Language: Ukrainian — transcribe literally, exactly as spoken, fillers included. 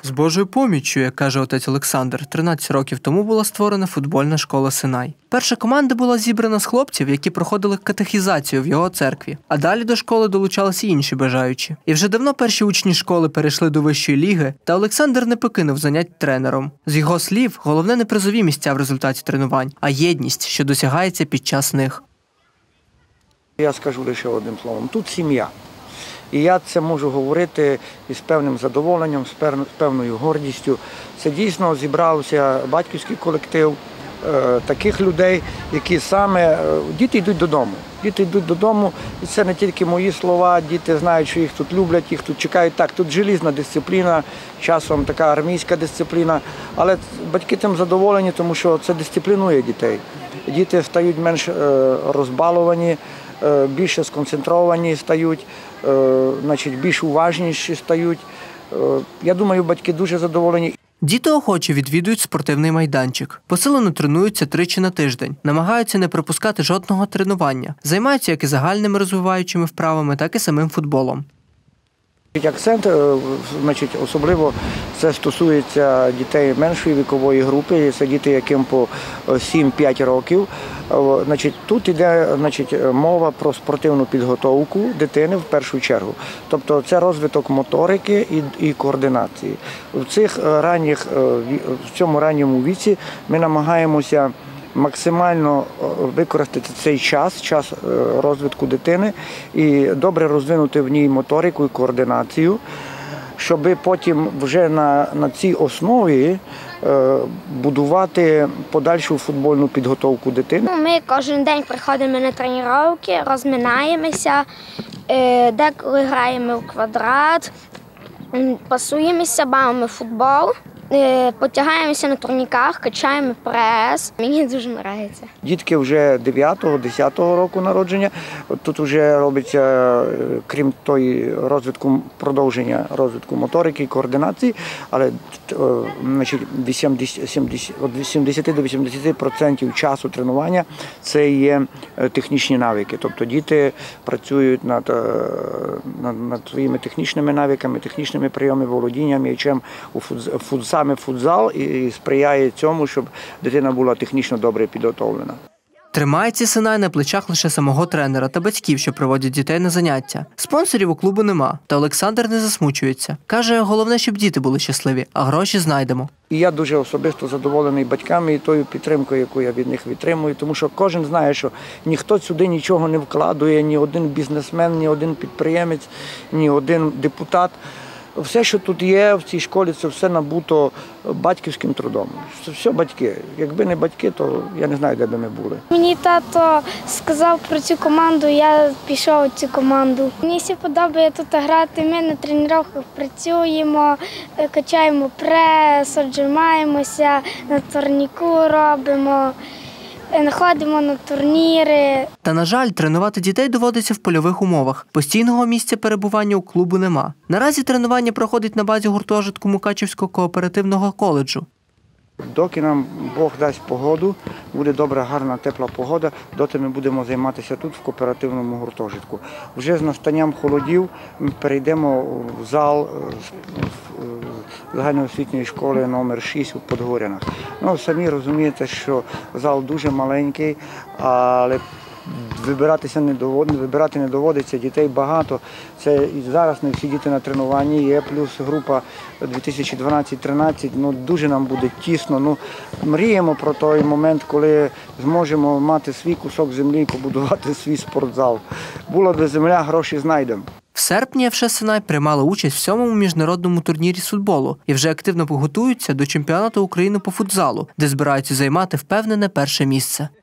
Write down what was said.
З Божою поміччю, як каже отець Олександр, тринадцять років тому була створена футбольна школа «Синай». Перша команда була зібрана з хлопців, які проходили катехізацію в його церкві. А далі до школи долучалися інші бажаючі. І вже давно перші учні школи перейшли до вищої ліги, та Олександр не покинув занять тренером. З його слів, головне не призові місця в результаті тренувань, а єдність, що досягається під час них. Я скажу лише одним словом. Тут сім'я. І я це можу говорити із певним задоволенням, з певною гордістю. Це дійсно зібрався батьківський колектив е, таких людей, які саме… Е, діти йдуть додому. Діти йдуть додому, і це не тільки мої слова, діти знають, що їх тут люблять, їх тут чекають. Так, тут желізна дисципліна, часом така армійська дисципліна, але батьки тим задоволені, тому що це дисциплінує дітей. Діти стають менш е, розбаловані, більше сконцентровані стають, значить, більш уважніші стають. Я думаю, батьки дуже задоволені. Діти охоче відвідують спортивний майданчик. Посилено тренуються тричі на тиждень, намагаються не пропускати жодного тренування. Займаються як і загальними розвиваючими вправами, так і самим футболом. Акцент, значить, особливо це стосується дітей меншої вікової групи, це діти, яким по сім-п'ять років. Значить, тут йде, значить, мова про спортивну підготовку дитини в першу чергу. Тобто це розвиток моторики і, і координації. В, цих ранніх, в цьому ранньому віці ми намагаємося максимально використати цей час, час розвитку дитини і добре розвинути в ній моторику і координацію, щоб потім вже на, на цій основі е, будувати подальшу футбольну підготовку дитини. Ми кожен день приходимо на тренування, розминаємося, е, деколи граємо в квадрат, пасуємося, бавимо футбол. Потягаємося на турніках, качаємо прес. Мені дуже подобається. Дітки вже дев'ятого-десятого року народження. Тут вже робиться, крім тої розвитку, продовження розвитку моторики і координації, але значить, від сімдесяти до вісімдесяти відсотків часу тренування це є технічні навики. Тобто діти працюють над, над, над своїми технічними навиками, технічними прийомами володіння м'ячем у футзалі. Саме футзал і сприяє цьому, щоб дитина була технічно добре підготовлена. Тримається «Синай» на плечах лише самого тренера та батьків, що проводять дітей на заняття. Спонсорів у клубу нема, та Олександр не засмучується. Каже, головне, щоб діти були щасливі, а гроші знайдемо. І я дуже особисто задоволений батьками і тою підтримкою, яку я від них відтримую, тому що кожен знає, що ніхто сюди нічого не вкладує, ні один бізнесмен, ні один підприємець, ні один депутат. Все, що тут є в цій школі, це все набуто батьківським трудом. Це все батьки. Якби не батьки, то я не знаю, де би ми були. Мені тато сказав про цю команду, я пішов у цю команду. Мені все подобається тут грати, ми на тренуваннях працюємо, качаємо прес, віджимаємося, на турніку робимо. Ходимо на турніри. Та, на жаль, тренувати дітей доводиться в польових умовах. Постійного місця перебування у клубу нема. Наразі тренування проходить на базі гуртожитку Мукачівського кооперативного коледжу. Доки нам Бог дасть погоду, буде добра, гарна, тепла погода, доти ми будемо займатися тут, в кооперативному гуртожитку. Вже з настанням холодів ми перейдемо в зал загальноосвітньої школи номер шість у Подгорянах. Ну, самі розумієте, що зал дуже маленький, але вибиратися не доводиться, вибирати не доводиться, дітей багато. Це і зараз не всі діти на тренуванні, є плюс група дві тисячі дванадцять-тринадцять, ну дуже нам буде тісно. Ну, мріємо про той момент, коли зможемо мати свій кусок землі і побудувати свій спортзал. Була би земля, гроші знайдемо. В серпні еф ше «Синай» приймала участь в сьомому міжнародному турнірі з футболу і вже активно готуються до чемпіонату України по футзалу, де збираються займати впевнене перше місце.